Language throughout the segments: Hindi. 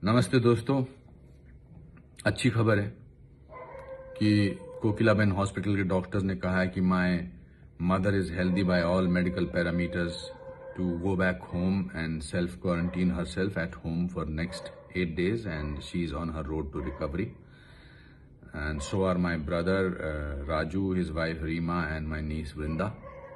नमस्ते दोस्तों। अच्छी खबर है कि कोकिलाबेन हॉस्पिटल के डॉक्टर्स ने कहा है कि my mother is healthy by all medical parameters to go back home and self quarantine herself at home for next 8 days and she is on her road to recovery and so are my brother Raju, his wife Reema and my niece Vrinda.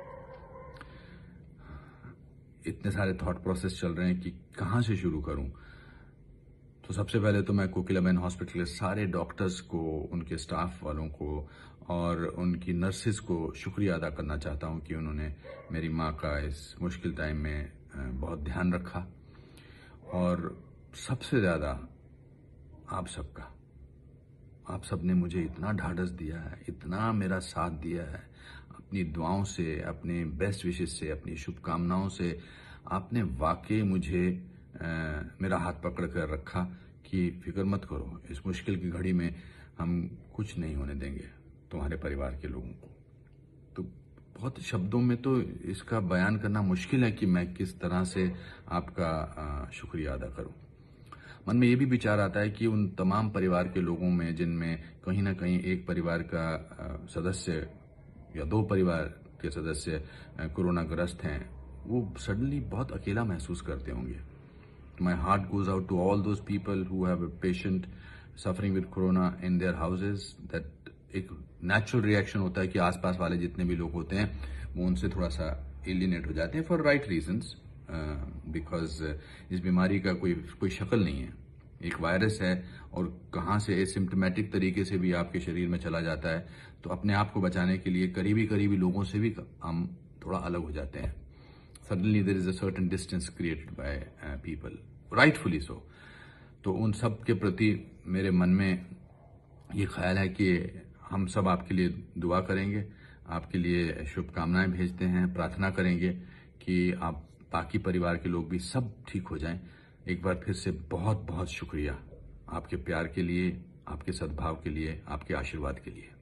इतने सारे थॉट प्रोसेस चल रहे हैं कि कहां से शुरू करूं। तो सबसे पहले तो मैं कोकिलाबेन हॉस्पिटल के सारे डॉक्टर्स को, उनके स्टाफ वालों को और उनकी नर्सेज को शुक्रिया अदा करना चाहता हूं कि उन्होंने मेरी मां का इस मुश्किल टाइम में बहुत ध्यान रखा। और सबसे ज्यादा आप सबका, आप सबने मुझे इतना ढाढ़स दिया है, इतना मेरा साथ दिया है, अपनी दुआओं से, अपने बेस्ट विशेस से, अपनी शुभकामनाओं से आपने वाकई मुझे मेरा हाथ पकड़ कर रखा कि फिक्र मत करो, इस मुश्किल की घड़ी में हम कुछ नहीं होने देंगे तुम्हारे परिवार के लोगों को। तो बहुत शब्दों में तो इसका बयान करना मुश्किल है कि मैं किस तरह से आपका शुक्रिया अदा करूं। मन में ये भी विचार आता है कि उन तमाम परिवार के लोगों में जिनमें कहीं ना कहीं एक परिवार का सदस्य या दो परिवार के सदस्य कोरोना ग्रस्त हैं, वो सडनली बहुत अकेला महसूस करते होंगे। My heart goes out to all those people who have a patient suffering with corona in their houses. That एक नेचुरल रिएक्शन होता है कि आसपास वाले जितने भी लोग होते हैं वो उनसे थोड़ा सा एलिनेट हो जाते हैं फॉर राइट रीजंस, बिकॉज इस बीमारी का कोई शक्ल नहीं है, एक वायरस है और कहाँ से एसिम्प्टोमेटिक तरीके से भी आपके शरीर में चला जाता है। तो अपने आप को बचाने के लिए करीबी लोगों से भी हम थोड़ा अलग हो जाते हैं। Suddenly there is a certain distance created by people, rightfully so. तो उन सब के प्रति मेरे मन में ये ख्याल है कि हम सब आपके लिए दुआ करेंगे, आपके लिए शुभकामनाएं भेजते हैं, प्रार्थना करेंगे कि आप बाकी परिवार के लोग भी सब ठीक हो जाएं। एक बार फिर से बहुत बहुत शुक्रिया आपके प्यार के लिए, आपके सद्भाव के लिए, आपके आशीर्वाद के लिए।